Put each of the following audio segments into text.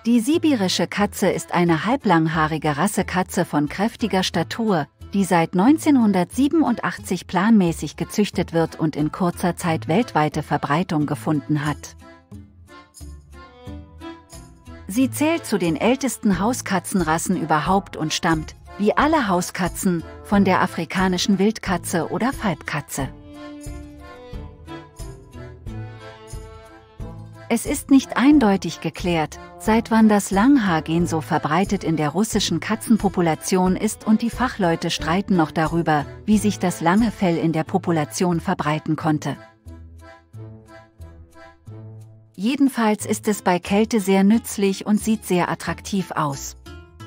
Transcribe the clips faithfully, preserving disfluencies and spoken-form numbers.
Die sibirische Katze ist eine halblanghaarige Rassekatze von kräftiger Statur, die seit neunzehnhundertsiebenundachtzig planmäßig gezüchtet wird und in kurzer Zeit weltweite Verbreitung gefunden hat. Sie zählt zu den ältesten Hauskatzenrassen überhaupt und stammt, wie alle Hauskatzen, von der afrikanischen Wildkatze oder Falbkatze. Es ist nicht eindeutig geklärt, seit wann das Langhaargen so verbreitet in der russischen Katzenpopulation ist, und die Fachleute streiten noch darüber, wie sich das lange Fell in der Population verbreiten konnte. Jedenfalls ist es bei Kälte sehr nützlich und sieht sehr attraktiv aus.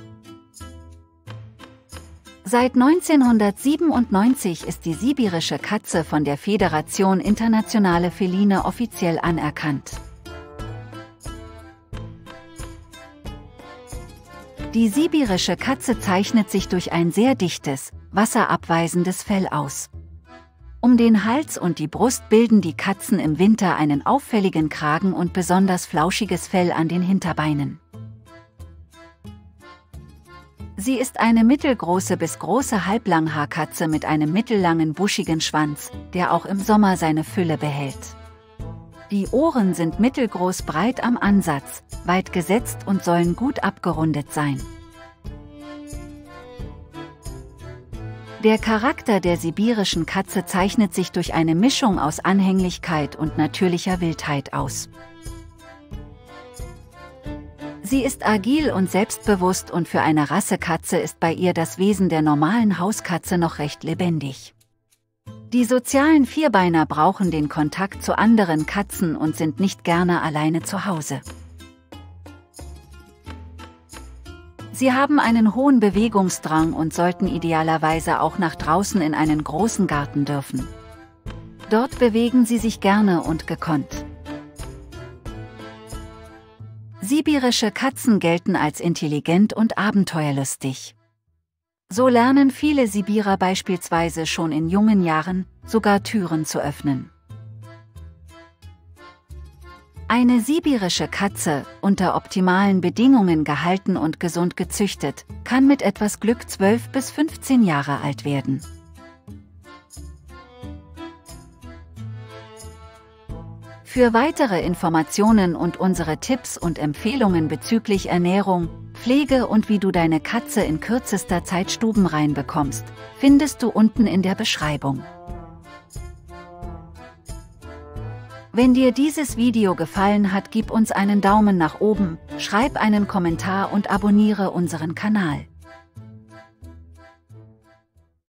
Seit neunzehnhundertsiebenundneunzig ist die sibirische Katze von der Fédération Internationale Feline offiziell anerkannt. Die sibirische Katze zeichnet sich durch ein sehr dichtes, wasserabweisendes Fell aus. Um den Hals und die Brust bilden die Katzen im Winter einen auffälligen Kragen und besonders flauschiges Fell an den Hinterbeinen. Sie ist eine mittelgroße bis große Halblanghaarkatze mit einem mittellangen buschigen Schwanz, der auch im Sommer seine Fülle behält. Die Ohren sind mittelgroß breit am Ansatz, weit gesetzt und sollen gut abgerundet sein. Der Charakter der sibirischen Katze zeichnet sich durch eine Mischung aus Anhänglichkeit und natürlicher Wildheit aus. Sie ist agil und selbstbewusst, und für eine Rassekatze ist bei ihr das Wesen der normalen Hauskatze noch recht lebendig. Die sozialen Vierbeiner brauchen den Kontakt zu anderen Katzen und sind nicht gerne alleine zu Hause. Sie haben einen hohen Bewegungsdrang und sollten idealerweise auch nach draußen in einen großen Garten dürfen. Dort bewegen sie sich gerne und gekonnt. Sibirische Katzen gelten als intelligent und abenteuerlustig. So lernen viele Sibirer beispielsweise schon in jungen Jahren, sogar Türen zu öffnen. Eine sibirische Katze, unter optimalen Bedingungen gehalten und gesund gezüchtet, kann mit etwas Glück zwölf bis fünfzehn Jahre alt werden. Für weitere Informationen und unsere Tipps und Empfehlungen bezüglich Ernährung, Pflege und wie du deine Katze in kürzester Zeit stubenrein bekommst, findest du unten in der Beschreibung. Wenn dir dieses Video gefallen hat, gib uns einen Daumen nach oben, schreib einen Kommentar und abonniere unseren Kanal.